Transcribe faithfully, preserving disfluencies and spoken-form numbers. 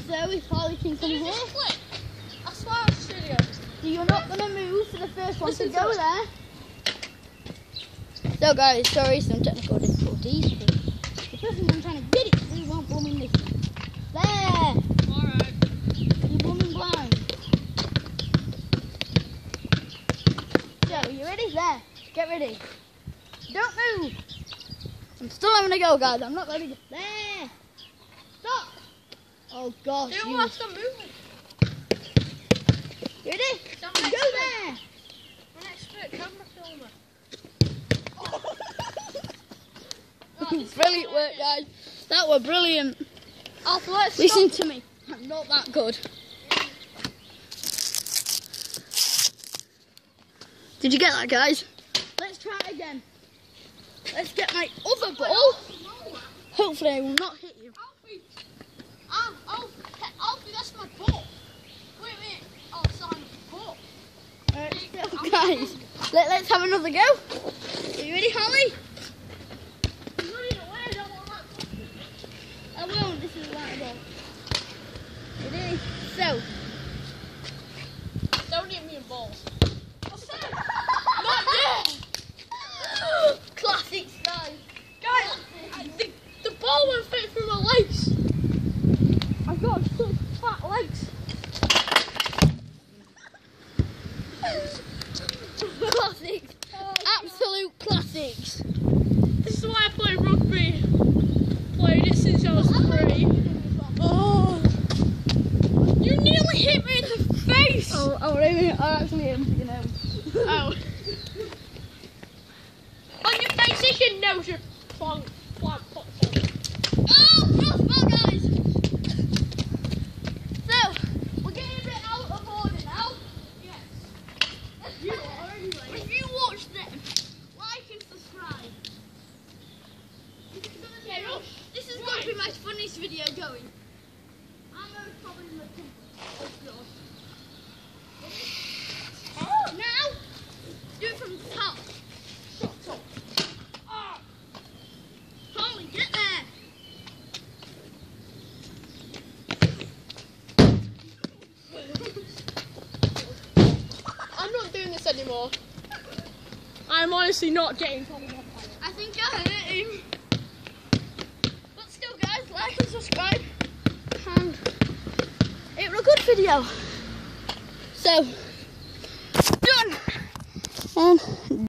though if Holly can come here. Click. I swear I'll show you. So you're not going to move for the first one Listen to go to there. So guys, sorry, some technical difficulties. The person I'm trying to get it to won't blow me this. There! Alright. You're blooming blind. So, you ready? There. Get ready. Don't move. I'm still having a go, guys. I'm not ready. There. Stop. Oh, gosh. Don't You want to stop moving. You ready? Stand Go next to it. there. My next bit, camera filmer. Brilliant work, guys. That were brilliant. Alpha, let's Listen stop. to me. I'm not that good. Did you get that, guys? Let's try it again. Let's get my other ball. Hopefully I will not hit you. Alfie. Um, Alfie, Alfie, that's my ball. Wait a minute. Oh, sorry, ball. Alright, so guys, let, let's have another go. Are you ready, Holly? He's running away. I don't want that. I won't. This is right ball. Ready? So. Don't hit me in balls. Not yet. Classic style. Guys, I think the ball won't fit through my legs. I've got such fat legs. Classics. Absolute classics. This is why I play rugby. Played it since I was three. Oh, you nearly hit me in the face. Oh, oh, really? I actually am, you know. Oh. On your face, it's your nose, you plonk, plonk, plonk, plonk. Oh, crossbar, guys. So, we're getting a bit out of order now. Yes. You are anyway. If you watch them, like and subscribe. Yeah, no. This is going to be my funniest video going. I'm going to probably look in. Oh, now, do it from the top. Stop, stop. Ah. Holly, get there. I'm not doing this anymore. I'm honestly not getting Tommy off. I think I hurt him. But still, guys, like and subscribe. And it was a good video. So, done. And